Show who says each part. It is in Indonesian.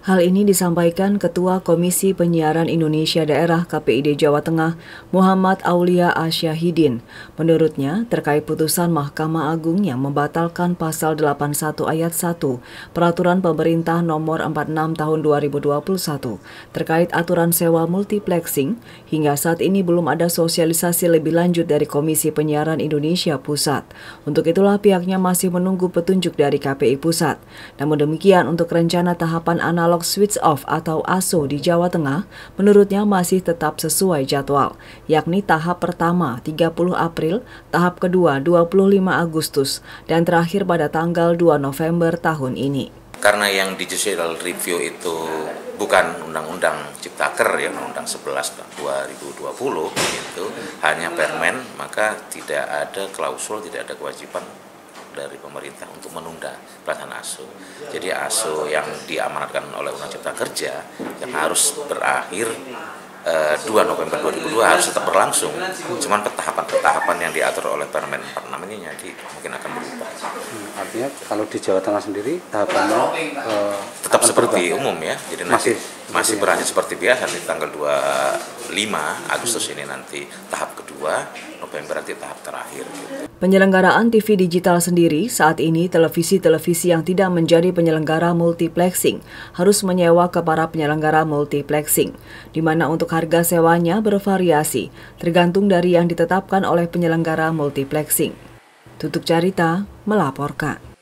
Speaker 1: Hal ini disampaikan Ketua Komisi Penyiaran Indonesia Daerah KPID Jawa Tengah, Muhammad Aulia Asyahidin. Menurutnya, terkait putusan Mahkamah Agung yang membatalkan Pasal 81 Ayat 1 Peraturan Pemerintah Nomor 46 Tahun 2021 terkait aturan sewa multiplexing, hingga saat ini belum ada sosialisasi lebih lanjut dari Komisi Penyiaran Indonesia Pusat. Untuk itulah pihaknya masih menunggu petunjuk dari KPI Pusat. Namun demikian, untuk rencana tahapan analog switch off atau ASO di Jawa Tengah, menurutnya masih tetap sesuai jadwal, yakni tahap pertama 30 April, tahap kedua 25 Agustus, dan terakhir pada tanggal 2 November tahun ini.
Speaker 2: Karena yang judicial review itu bukan Undang-Undang Ciptaker, ya Undang-Undang 11 2020 itu hanya permen, maka tidak ada klausul, tidak ada kewajiban dari pemerintah untuk menunda pelaksanaan ASO. Jadi ASO yang diamanatkan oleh Undang Cipta Kerja yang harus berakhir 2 November 2002 harus tetap berlangsung. Cuman tahapan yang diatur oleh Permen 46 ini jadi mungkin akan berubah.
Speaker 3: Artinya kalau di Jawa Tengah sendiri tahapannya
Speaker 2: tetap seperti berubah, umum ya. Jadi masih berakhir seperti biasa di tanggal 25 Agustus ini nanti tahap kedua, November nanti tahap terakhir. Gitu.
Speaker 1: Penyelenggaraan TV digital sendiri, saat ini televisi-televisi yang tidak menjadi penyelenggara multiplexing harus menyewa ke para penyelenggara multiplexing, di mana untuk harga sewanya bervariasi, tergantung dari yang ditetapkan oleh penyelenggara multiplexing. Tutuk Carita melaporkan.